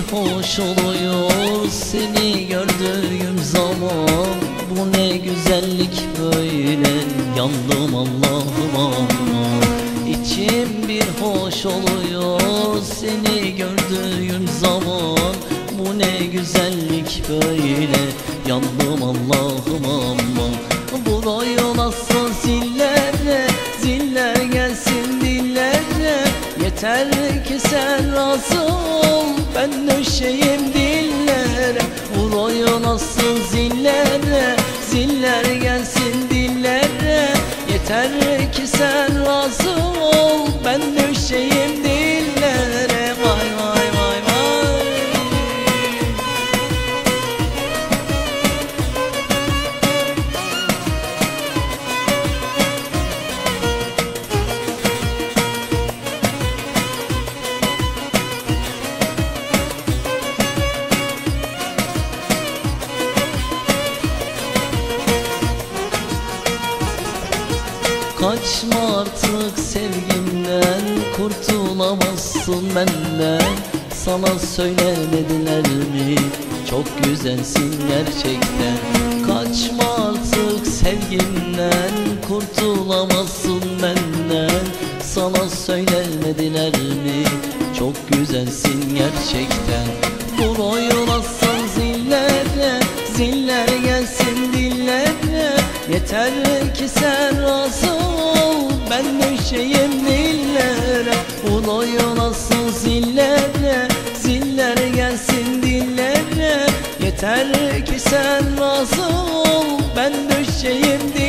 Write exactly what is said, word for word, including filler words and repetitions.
hoş oluyor seni gördüğüm zaman. Bu ne güzellik böyle, yandım Allah'ım Allah. İçim bir hoş oluyor seni gördüğüm zaman. Bu ne güzellik böyle, yandım Allah'ım Allah. Burayı nasıl zillere, ziller gelsin dillere. Yeter ki sen razı ol, ben düşeyim dillere. Burayı nasıl zillere, ziller gelsin dillere. Yeter ki sen razı ol, ben düşeyim dillere. Vay vay vay vay. Kaçma artık sevgimden, kurtulamazsın benden. Sana söylemediler mi, çok güzelsin gerçekten. Kaçma artık sevgimden, kurtulamazsın benden. Sana söylemediler mi, çok güzelsin gerçekten. Burayı nasıl zillere, ziller gelsin dillere. Yeter ki sen razı ol, ben düşeyim dillere. Burayı nasıl zillere, ziller gelsin dillere. Yeter ki sen razı ol, ben düşeyim dillere.